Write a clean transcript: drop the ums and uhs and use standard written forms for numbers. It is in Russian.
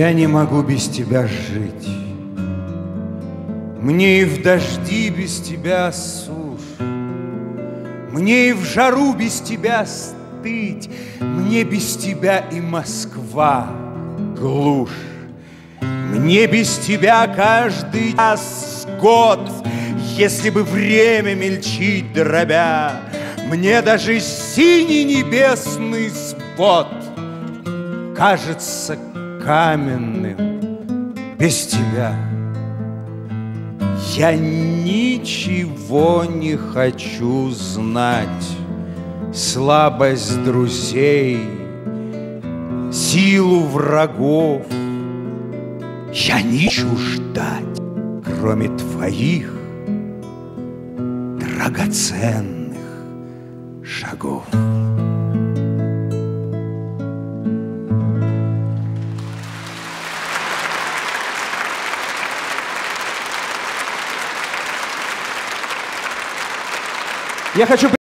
Я не могу без тебя жить. Мне и в дожди без тебя сушь, мне и в жару без тебя стыть, мне без тебя и Москва глушь. Мне без тебя каждый час год, если бы время мельчить дробя, мне даже синий небесный свод кажется каменным без тебя. Я ничего не хочу знать, слабость друзей, силу врагов. Я не хочу ждать, кроме твоих драгоценных шагов. Я хочу